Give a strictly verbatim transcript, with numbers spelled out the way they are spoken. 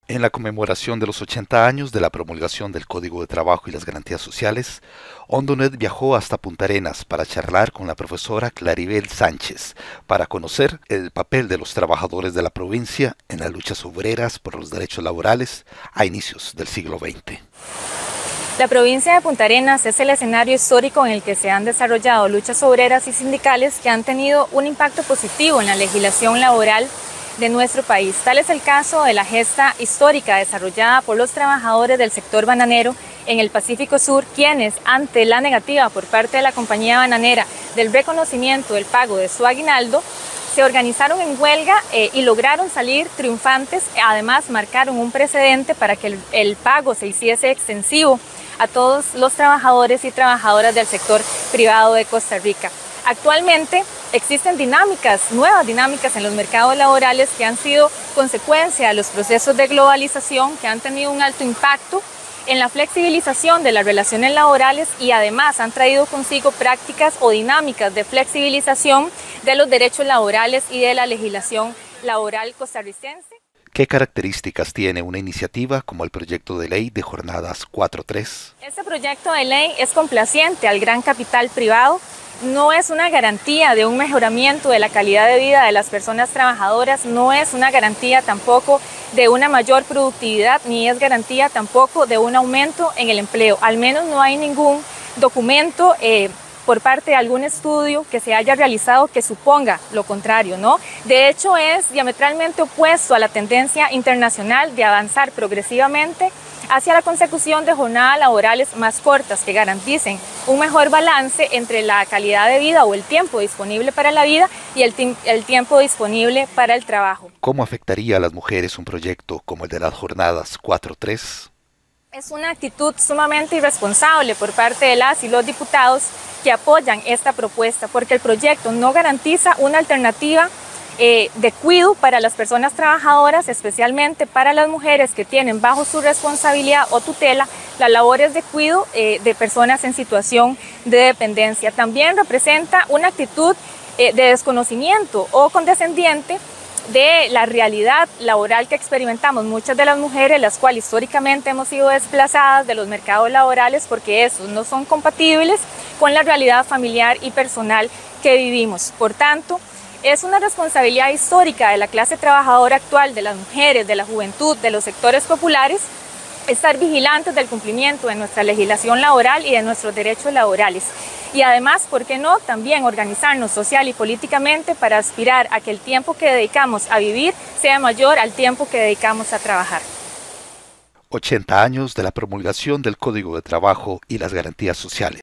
En la conmemoración de los ochenta años de la promulgación del Código de Trabajo y las Garantías Sociales, Hondonet viajó hasta Punta Arenas para charlar con la profesora Claribel Sánchez, para conocer el papel de los trabajadores de la provincia en las luchas obreras por los derechos laborales a inicios del siglo veinte. La provincia de Punta Arenas es el escenario histórico en el que se han desarrollado luchas obreras y sindicales que han tenido un impacto positivo en la legislación laboral de nuestro país. Tal es el caso de la gesta histórica desarrollada por los trabajadores del sector bananero en el Pacífico Sur, quienes, ante la negativa por parte de la compañía bananera del reconocimiento del pago de su aguinaldo, se organizaron en huelga eh, y lograron salir triunfantes. Además, marcaron un precedente para que el, el pago se hiciese extensivo a todos los trabajadores y trabajadoras del sector privado de Costa Rica. Actualmente existen dinámicas, nuevas dinámicas en los mercados laborales que han sido consecuencia de los procesos de globalización, que han tenido un alto impacto en la flexibilización de las relaciones laborales y además han traído consigo prácticas o dinámicas de flexibilización de los derechos laborales y de la legislación laboral costarricense. ¿Qué características tiene una iniciativa como el proyecto de ley de jornadas cuatro tres? Este proyecto de ley es complaciente al gran capital privado. No es una garantía de un mejoramiento de la calidad de vida de las personas trabajadoras, no es una garantía tampoco de una mayor productividad, ni es garantía tampoco de un aumento en el empleo. Al menos no hay ningún documento eh, por parte de algún estudio que se haya realizado que suponga lo contrario, ¿no? De hecho, es diametralmente opuesto a la tendencia internacional de avanzar progresivamente hacia la consecución de jornadas laborales más cortas que garanticen un mejor balance entre la calidad de vida o el tiempo disponible para la vida y el, el tiempo disponible para el trabajo. ¿Cómo afectaría a las mujeres un proyecto como el de las jornadas cuatro tres? Es una actitud sumamente irresponsable por parte de las y los diputados que apoyan esta propuesta, porque el proyecto no garantiza una alternativa Eh, de cuidado para las personas trabajadoras, especialmente para las mujeres que tienen bajo su responsabilidad o tutela las labores de cuidado eh, de personas en situación de dependencia. También representa una actitud eh, de desconocimiento o condescendiente de la realidad laboral que experimentamos muchas de las mujeres, las cuales históricamente hemos sido desplazadas de los mercados laborales porque esos no son compatibles con la realidad familiar y personal que vivimos. Por tanto, es una responsabilidad histórica de la clase trabajadora actual, de las mujeres, de la juventud, de los sectores populares, estar vigilantes del cumplimiento de nuestra legislación laboral y de nuestros derechos laborales. Y además, ¿por qué no?, también organizarnos social y políticamente para aspirar a que el tiempo que dedicamos a vivir sea mayor al tiempo que dedicamos a trabajar. ochenta años de la promulgación del Código de Trabajo y las Garantías Sociales.